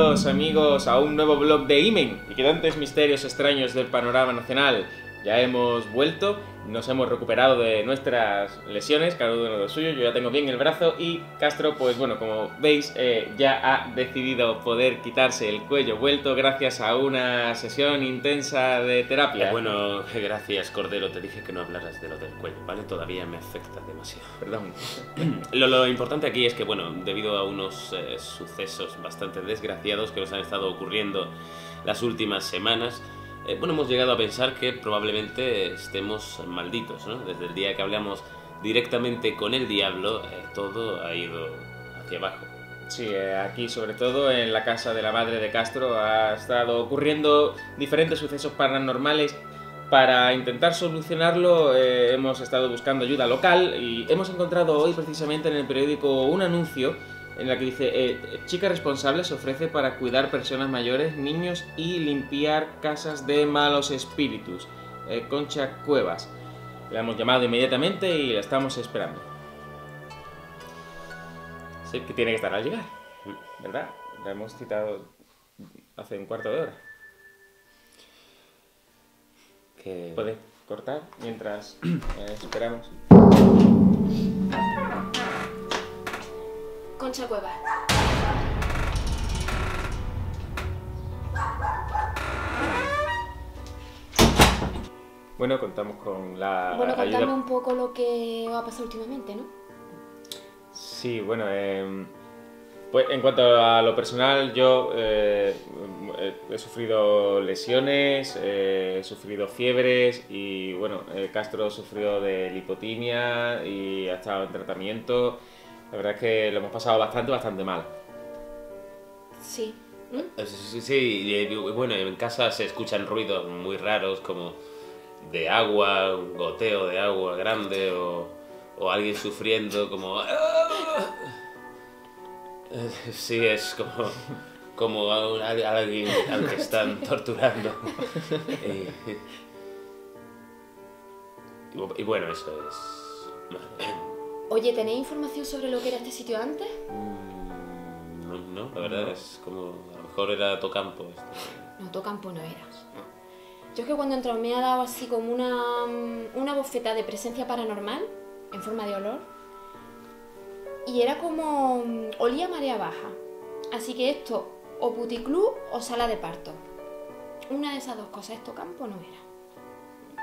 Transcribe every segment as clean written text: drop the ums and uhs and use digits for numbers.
Bienvenidos amigos a un nuevo vlog de Imen, inquietantes misterios extraños del panorama nacional. Ya hemos vuelto, nos hemos recuperado de nuestras lesiones, cada uno de los suyos. Yo ya tengo bien el brazo y Castro, pues bueno, como veis, ya ha decidido poder quitarse el cuello vuelto gracias a una sesión intensa de terapia. Bueno, gracias Cordero, te dije que no hablaras de lo del cuello, ¿vale? Todavía me afecta demasiado. Perdón. Lo importante aquí es que, bueno, debido a unos sucesos bastante desgraciados que nos han estado ocurriendo las últimas semanas, bueno, hemos llegado a pensar que probablemente estemos malditos, ¿no? Desde el día que hablamos directamente con el diablo, todo ha ido hacia abajo. Sí, aquí sobre todo en la casa de la madre de Castro ha estado ocurriendo diferentes sucesos paranormales. Para intentar solucionarlo hemos estado buscando ayuda local y hemos encontrado hoy precisamente en el periódico un anuncio en la que dice chica responsable se ofrece para cuidar personas mayores, niños y limpiar casas de malos espíritus. Concha Cuevas. La hemos llamado inmediatamente y la estamos esperando. Sí, que tiene que estar al llegar, ¿verdad? La hemos citado hace un cuarto de hora. Que... ¿Puedes cortar mientras esperamos? Concha Cuevas. Bueno, contamos con la Bueno, contadme ayuda... un poco lo que os ha pasado últimamente, ¿no? Sí, bueno, pues en cuanto a lo personal, yo he sufrido lesiones, he sufrido fiebres y bueno, Castro sufrió de lipotimia y ha estado en tratamiento. La verdad es que lo hemos pasado bastante mal. Sí. Sí, y bueno, en casa se escuchan ruidos muy raros como de agua, un goteo de agua grande o alguien sufriendo como... Sí, es como alguien al que están torturando. Y bueno, eso es... Oye, ¿tenéis información sobre lo que era este sitio antes? No, la verdad es como... A lo mejor era Tocampo. No, Tocampo no era. No. Yo es que cuando he entrado me ha dado así como una bofeta de presencia paranormal, en forma de olor. Y era como... olía a marea baja. Así que esto, o puticlub o sala de parto. Una de esas dos cosas, esto campo no era.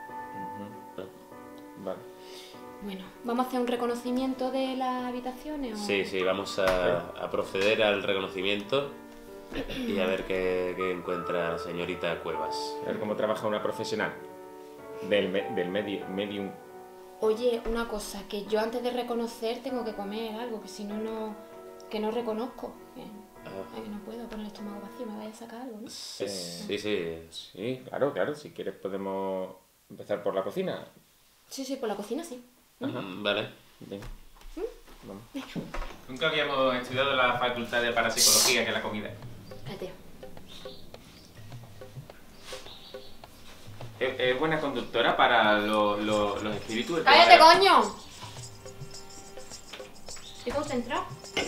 Vale. Bueno, ¿vamos a hacer un reconocimiento de las habitaciones? ¿O? Sí, vamos a proceder al reconocimiento y a ver qué encuentra la señorita Cuevas. A ver cómo trabaja una profesional del medium. Oye, una cosa, que yo antes de reconocer tengo que comer algo, que si no, que no reconozco. Ay, que no puedo poner el estómago vacío, me vaya a sacar algo, ¿no? Sí, claro, si quieres podemos empezar por la cocina. Sí, por la cocina sí. Ajá. Vale. Venga. Vamos. Nunca habíamos estudiado la facultad de parapsicología, que es la comida. Cállate. ¿Es buena conductora para los espíritus? ¡Cállate, coño! ¿Estoy concentrado?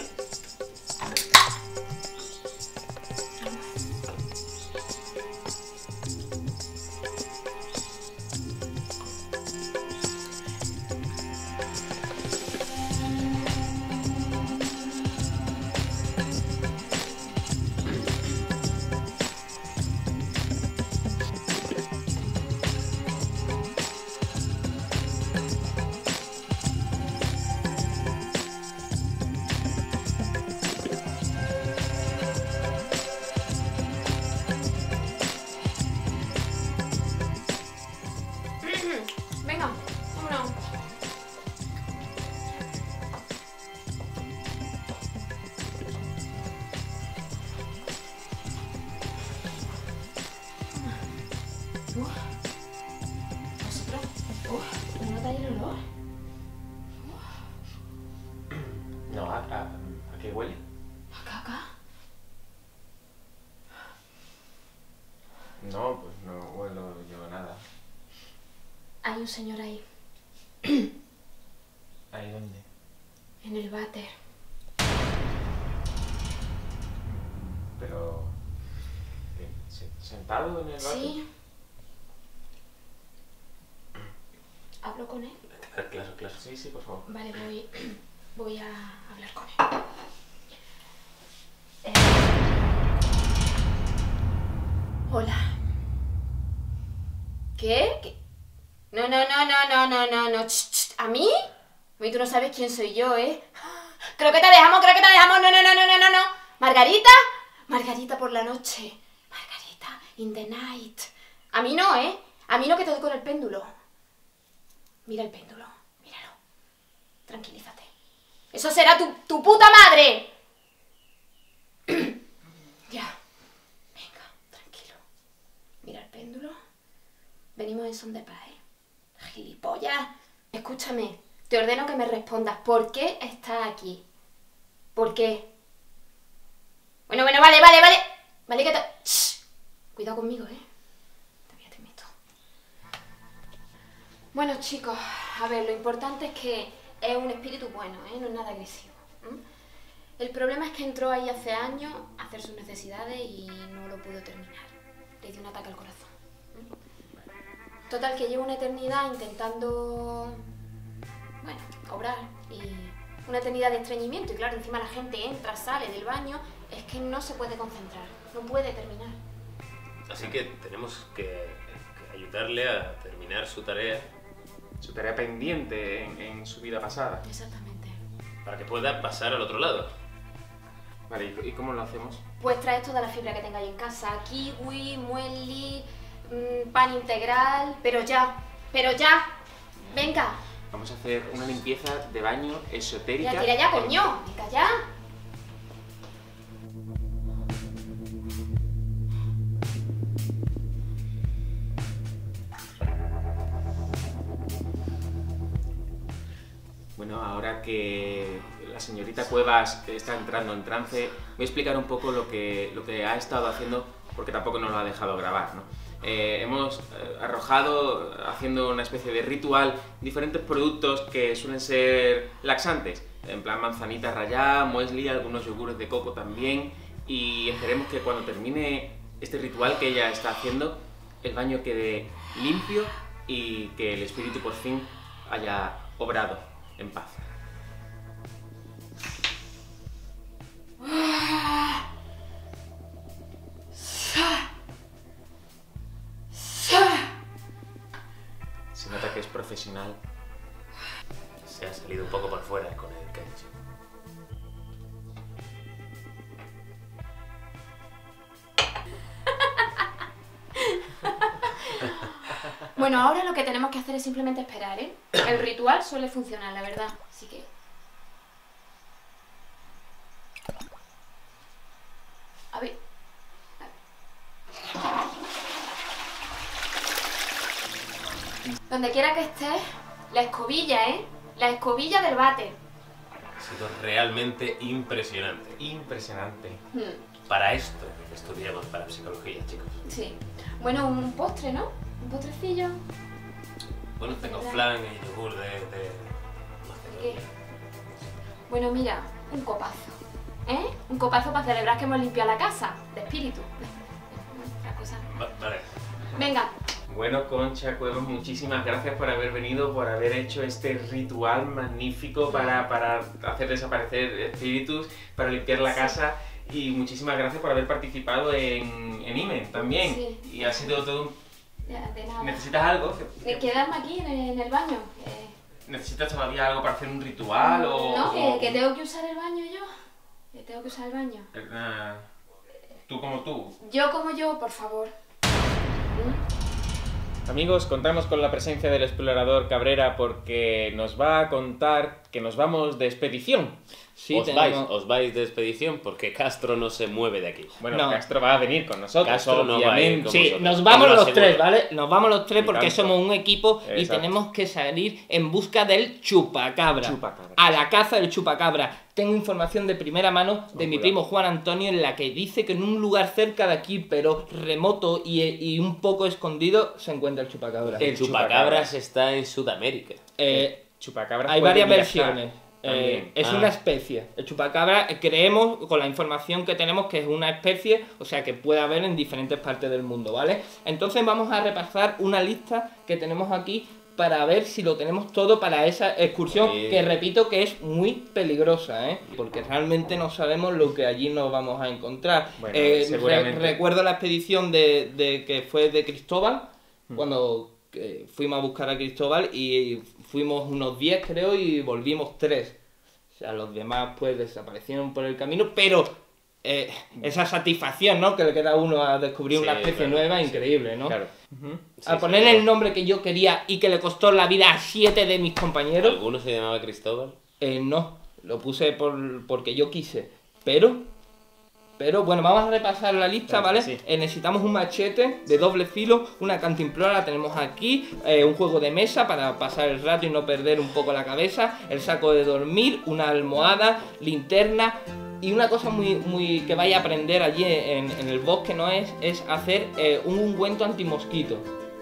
Venga, vámonos. ¿Vosotros? ¿No notáis el olor? No, ¿a qué huele? Acá. No, pues no huelo yo nada. Hay un señor ahí, ¿Ahí dónde? en el váter. Pero... ¿Sentado en el váter? Sí. ¿Hablo con él? Claro, claro. Sí, sí, por favor. Vale, voy a hablar con él. Hola. ¿Qué? No. ¿A mí? A mí tú no sabes quién soy yo, ¿eh? Creo que te dejamos. No. Margarita por la noche. Margarita in the night. A mí no, ¿eh? A mí no, que te doy con el péndulo. Mira el péndulo, míralo. Tranquilízate. ¡Eso será tu puta madre! Ya. Venga, tranquilo. Mira el péndulo. Venimos en son de paz, ¿eh? Gilipollas. Escúchame, te ordeno que me respondas. ¿Por qué estás aquí? ¿Por qué? Bueno, vale. Vale que te... Shh. Cuidado conmigo, ¿eh? Te meto. Bueno, chicos, a ver, lo importante es que es un espíritu bueno, ¿eh? No es nada agresivo. El problema es que entró ahí hace años a hacer sus necesidades y no lo pudo terminar. Le dio un ataque al corazón. Total, que llevo una eternidad intentando... bueno, obrar y... una eternidad de estreñimiento y claro, encima la gente entra, sale del baño, es que no se puede concentrar, no puede terminar. Así que tenemos que ayudarle a terminar su tarea. Su tarea pendiente en su vida pasada. Exactamente. Para que pueda pasar al otro lado. Vale, ¿y cómo lo hacemos? Pues traes toda la fibra que tengáis en casa, kiwi, muesli, pan integral, pero ya, venga. Vamos a hacer una limpieza de baño esotérica. Tira ya, coño, venga ya. Bueno, ahora que la señorita Cuevas está entrando en trance, voy a explicar un poco lo que ha estado haciendo, porque tampoco nos lo ha dejado grabar, ¿no? Hemos arrojado, haciendo una especie de ritual, diferentes productos que suelen ser laxantes, en plan manzanita rallada, muesli, algunos yogures de coco también, y esperemos que cuando termine este ritual que ella está haciendo, el baño quede limpio y que el espíritu por fin haya obrado en paz. Se nota que es profesional. Se ha salido un poco por fuera con el que ha dicho. Bueno, ahora lo que tenemos que hacer es simplemente esperar, ¿eh? El ritual suele funcionar, la verdad, así que... A ver... Donde quiera que estés, la escobilla, ¿eh? La escobilla del váter. Ha sido realmente impresionante. Impresionante. Para esto estudiamos para psicología, chicos. Sí. Bueno, un postre, ¿no? Un postrecillo. Bueno, tengo ¿Verdad? flan y yogur de ¿Qué? Bueno, mira, un copazo. ¿Eh? Un copazo para celebrar que hemos limpiado la casa, de espíritu. La cosa. Vale. Venga. Bueno, Concha Cuevas, muchísimas gracias por haber venido, por haber hecho este ritual magnífico para hacer desaparecer espíritus, para limpiar la casa, y muchísimas gracias por haber participado en IME también. Sí. Y ha sido todo un... De nada. ¿Necesitas algo? Quedarme aquí en el baño. ¿Necesitas todavía algo para hacer un ritual o...? No, que tengo que usar el baño yo. Que tengo que usar el baño. Tú como tú. Yo como yo, por favor. Amigos, contamos con la presencia del explorador Cabrera porque nos va a contar que nos vamos de expedición. Sí, Os vais de expedición porque Castro no se mueve de aquí. Bueno, No. Castro va a venir con nosotros, Castro no va a ir obviamente. con Sí, vosotros. nos vamos Os lo los aseguro. tres, ¿vale? Nos vamos los tres Y porque tanto. somos un equipo y Exacto. tenemos que salir en busca del chupacabra. Chupacabra. A la caza del chupacabra. Tengo información de primera mano de mi cuidado. primo Juan Antonio en la que dice que en un lugar cerca de aquí, pero remoto y un poco escondido, se encuentra el chupacabra. El El chupacabras está en Sudamérica. Chupacabras Hay puede varias viajar. versiones. También. Es una especie. El chupacabra creemos, con la información que tenemos, que es una especie, o sea que puede haber en diferentes partes del mundo, ¿vale? Entonces vamos a repasar una lista que tenemos aquí para ver si lo tenemos todo para esa excursión, que repito que es muy peligrosa, ¿eh? Porque realmente no sabemos lo que allí nos vamos a encontrar. Bueno, seguramente. Recuerdo la expedición de que fue de Cristóbal, cuando fuimos a buscar a Cristóbal y fuimos unos 10 creo y volvimos 3. O sea, los demás pues desaparecieron por el camino, pero esa satisfacción, ¿no?, que le queda a uno a descubrir una especie nueva, increíble, ¿no? Claro. A ponerle el nombre que yo quería y que le costó la vida a 7 de mis compañeros. ¿Alguno se llamaba Cristóbal? No, lo puse porque yo quise, pero bueno, vamos a repasar la lista, ¿vale? Sí. Necesitamos un machete de doble filo, una cantimplora la tenemos aquí, un juego de mesa para pasar el rato y no perder un poco la cabeza, el saco de dormir, una almohada, linterna y una cosa muy que vaya a aprender allí en el bosque, ¿no? Es hacer un ungüento antimosquito.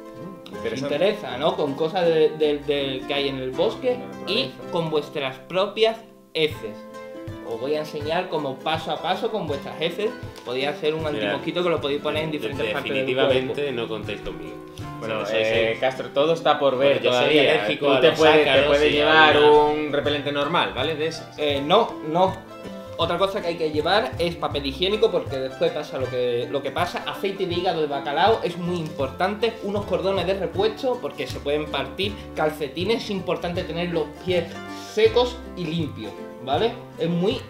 Os interesa, ¿no? Con cosas que hay en el bosque y con vuestras propias heces. Os voy a enseñar como paso a paso con vuestras heces podéis hacer un antimosquito que lo podéis poner en diferentes partes del cuerpo. Definitivamente no contéis conmigo. Bueno, Sí, Castro, todo está por ver. Yo soy todavía. alérgico Tú a te los puedes ácaros y llevar a una- un repelente normal, ¿vale? De esos. No. Otra cosa que hay que llevar es papel higiénico porque después pasa lo que pasa. Aceite de hígado de bacalao es muy importante. Unos cordones de repuesto porque se pueden partir. Calcetines, es importante tener los pies secos y limpios, ¿vale? Es muy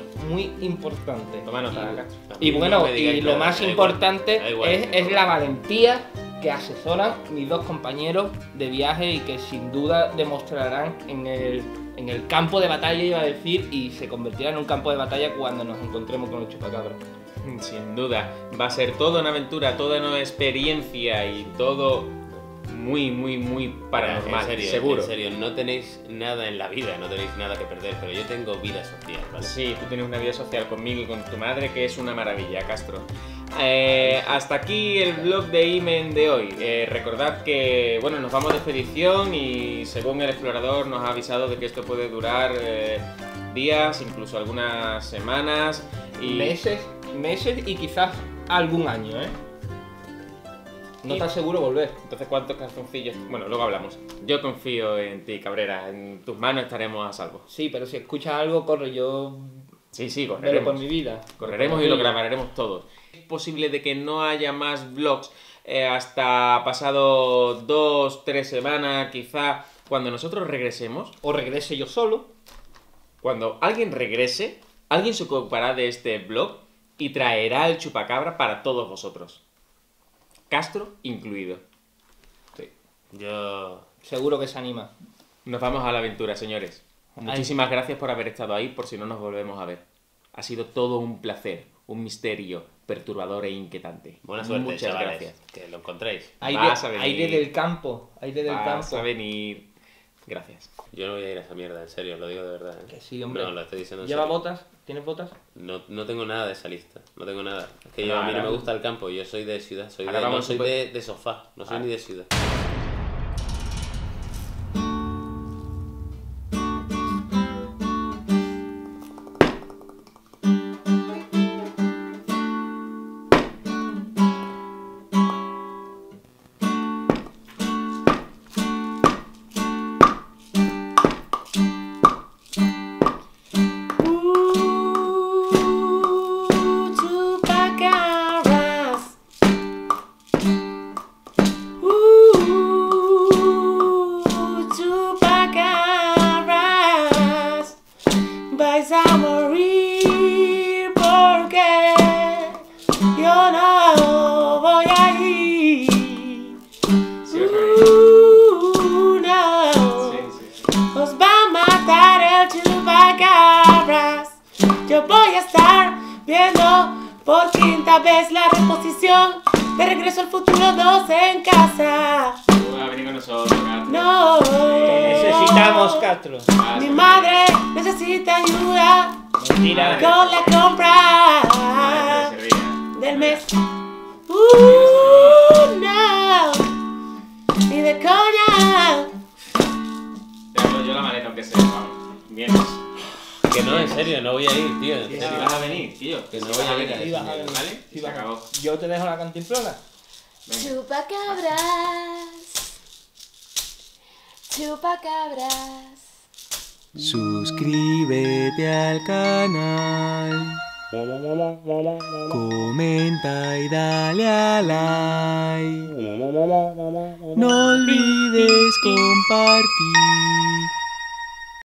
importante. Toma nota, Castro. Y bueno, y lo más importante es la valentía que asesoran mis dos compañeros de viaje y que sin duda demostrarán en el campo de batalla, iba a decir, y se convertirá en un campo de batalla cuando nos encontremos con el chupacabra. Sin duda, va a ser toda una aventura, toda una experiencia y todo muy paranormal, seguro. En serio, no tenéis nada en la vida, no tenéis nada que perder, pero yo tengo vida social, ¿vale? Sí, tú tienes una vida social conmigo y con tu madre que es una maravilla, Castro. Hasta aquí el vlog de Imen de hoy. Recordad que, bueno, nos vamos de expedición y según el explorador nos ha avisado de que esto puede durar días, incluso algunas semanas y Meses y quizás algún año, ¿eh? No te aseguro volver. Entonces, ¿cuántos calzoncillos? Bueno, luego hablamos. Yo confío en ti, Cabrera. En tus manos estaremos a salvo. Sí, pero si escuchas algo, corre, yo Sí, velo correremos. por mi vida. Correremos y lo grabaremos todos. Es posible de que no haya más vlogs hasta pasado 2-3 semanas, quizá cuando nosotros regresemos. O regrese yo solo. Cuando alguien regrese, alguien se ocupará de este vlog y traerá el chupacabra para todos vosotros. Castro incluido. Sí. Yo... Seguro que se anima. Nos vamos a la aventura, señores. Muchísimas gracias por haber estado ahí, por si no nos volvemos a ver. Ha sido todo un placer, un misterio perturbador e inquietante. Buena suerte, Muchas chavales, gracias. que lo encontréis. Vas a venir. Aire del campo. Vas a venir. Gracias. Yo no voy a ir a esa mierda, en serio, lo digo de verdad. Que sí, hombre. No, lo estoy diciendo en ¿Lleva serio. botas? ¿Tienes botas? No tengo nada de esa lista, no tengo nada. Es que Ahora- a mí no me gusta el campo, yo soy de ciudad, Ahora no vamos soy súper- de sofá, no soy Ah. ni de ciudad. Chupacabras. Chupacabras. Vais a morir porque yo no voy a ir. Sí, No. sí. Os va a matar el chupacabras. Yo voy a estar viendo por quinta vez la reposición de Regreso al Futuro 2 en casa. Tú vas a venir con nosotros, Castro. No. Necesitamos, Castro. Mi madre necesita ayuda Mentira. con la compra Ah, se ría. del mes. No. Ni de coña. Te hago yo la maleta, aunque sea, vamos. Vienes. Que no, en serio, no voy a ir, tío. En ¿Si serio. vas a venir, tío? Que no voy a venir. Sí, vas a venir. ¿Vale? Sí, Se vas a acabó. venir. Yo te dejo la cantimplora. Chupacabras. Suscríbete al canal, comenta y dale a like. No olvides compartir.